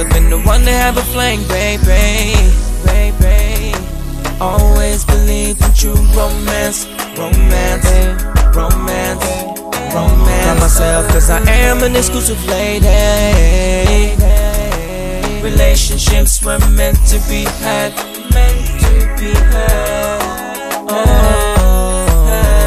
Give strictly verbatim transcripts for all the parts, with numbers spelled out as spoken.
never been the one to have a fling, baby, baby. Always believed in true romance, romance, romance, romance. Love myself cause I am an exclusive lady. Relationships were meant to be had, meant to be had. Oh,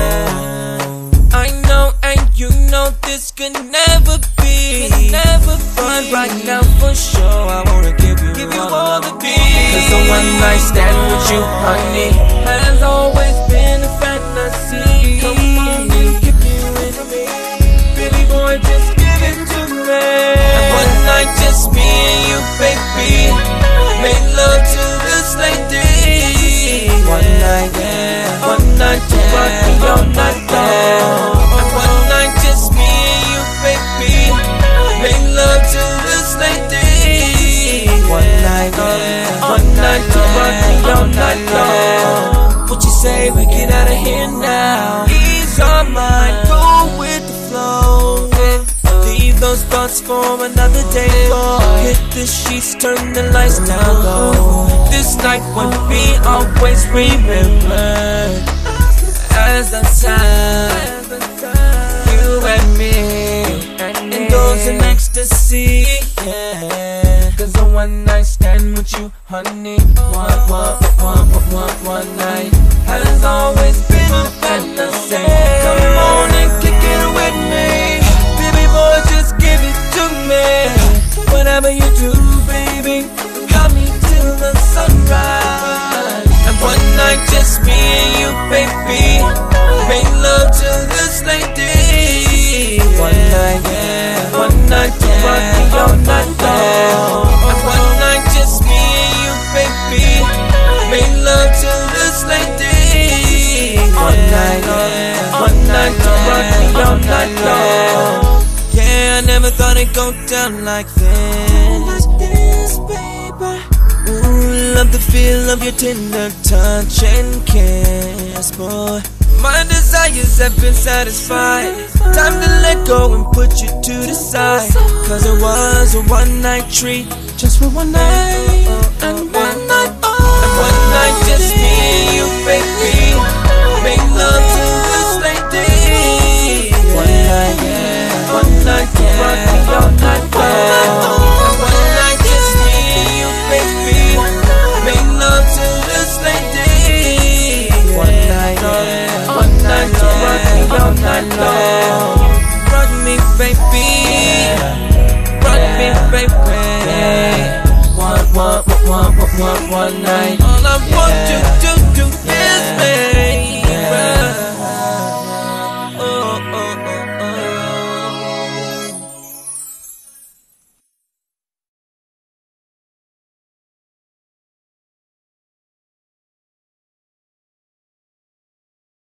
I know and you know this could never be, could never be. But right now for sure I wanna give you, give you all the beats. Cause the one night stand with you, honey, has always been a fantasy. Come on and give me with me, baby boy, just give it to me. And one night just me and you, baby, make love to this lady. One night, yeah, one night to rock me all night long. And one night just me and you, baby, make love to this lady. One night, yeah, one night to rock me all night long. What you say, we get out of here now. Ease our mind, go with the flow. Leave those thoughts for another day. Go hit the sheets, turn the lights down low. This night will be always remembered as the time you and me indulge in ecstasy. Yeah, cause the one night stand with you, honey, one, one, one, one, one night has always been a fantasy. Come on and kick it with me, baby boy, just give it to me. Whatever you do, baby, got me till the sunrise. And one night just me and you, baby, make love to this lady. One night, yeah, one night to rock me all night long. And one night just me and you, baby, make love to this lady. One night, yeah, one night to rock me all night long. Yeah, I never thought it'd go down like this, like this, baby. Ooh, love the feel of your tender touch and kiss, boy. My desires have been satisfied. Time to let go and put you to the side. Cause it was a one night treat, just for one night, and one night only. And one night just me and you, baby, make love